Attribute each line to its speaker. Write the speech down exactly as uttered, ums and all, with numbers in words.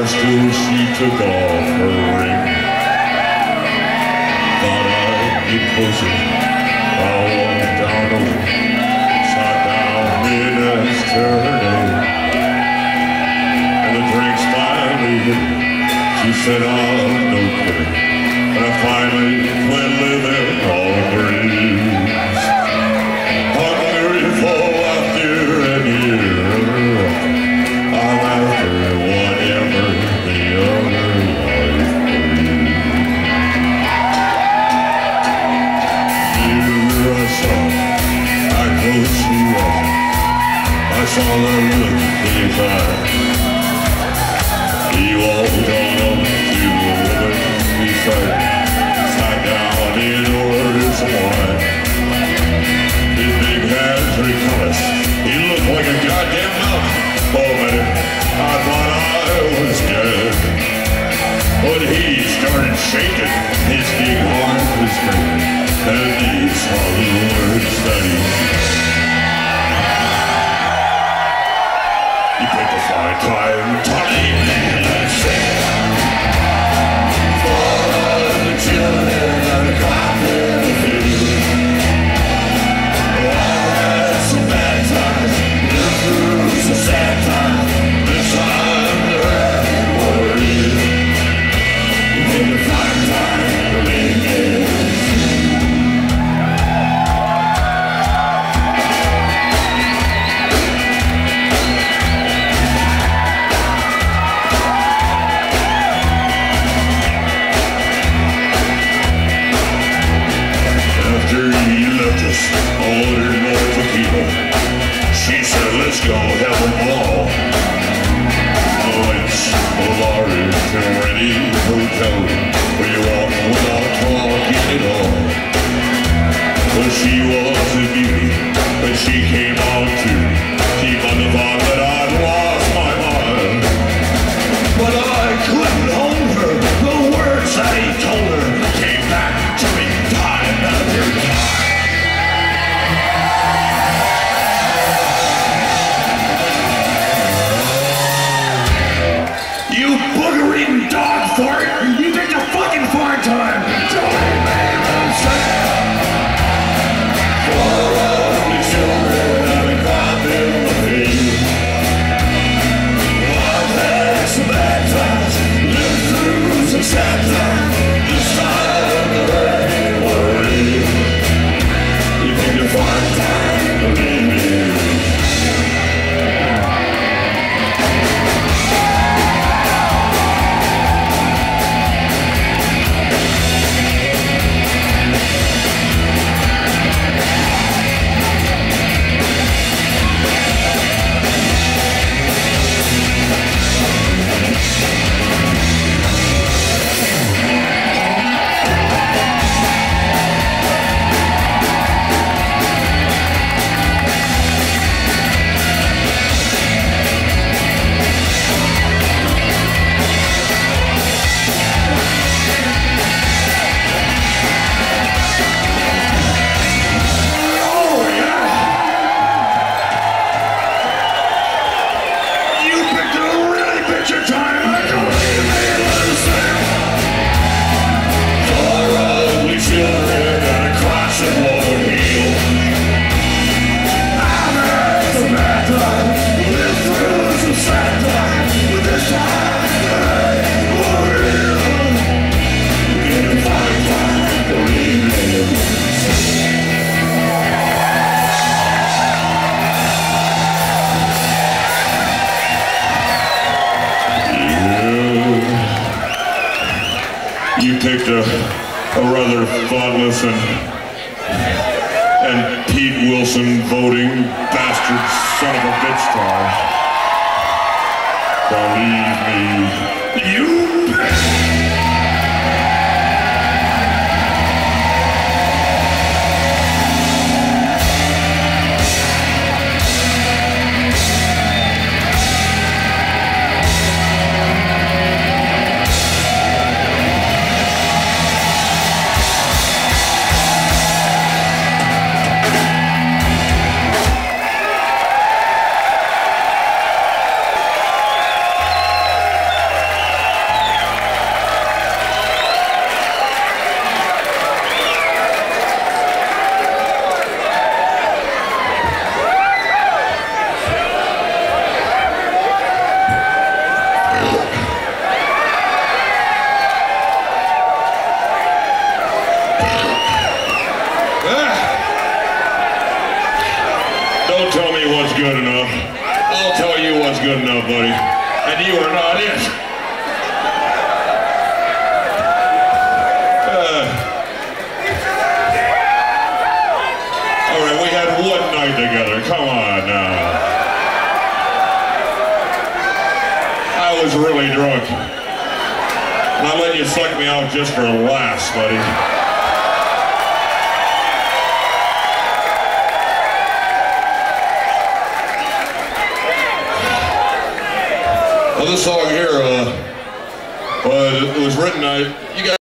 Speaker 1: asked her if she took off her ring. Thought I'd get closer. I walked down over, sat down in yesterday. And the drinks finally hit me. She said, I'm no kidding. And I finally quit living all dreams. I'm hungry for laughter and years. I'm after whatever the other life brings. Here I saw, I close she was. I saw the look in his eyes. He walked on up to the woman beside him, sat down and ordered some wine. His big hands were calloused. He looked like a goddamn mountain. Oh man, I thought I was dead. But he started shaking, his big heart was breaking, and he saw the words that he said. He picked a fine time to leave me and sing for the children of the coffin field. Oh, I had some bad times, lived through some sad times. This time there ain't worried. You picked a fine time to leave me and sing. Ordered more tequila. She said, let's go have a ball. Oh, it's a large and ready hotel where you walk without talking at all. Well, she was a beauty, but she came on too. She must have thought that I'd lost my mind. But I couldn't hold her. The words that he told her came back to me time after time. You booger-eating dog fart! You picked a fucking fart time! Don't leave me unsaid! For all the children I've been crying in the field. I've had some bad times, lived through some sad times. This time there ain't worried. You picked a fart time to leave me. You picked a, a rather thoughtless and, and Pete Wilson voting bastard son of a bitch to leave me. You bitch! buddy, and you are not it. Uh, all right, we had one night together. Come on now. I was really drunk. And I let you suck me off just for laughs, buddy. Well, this song here, uh, uh, it was written, uh, you guys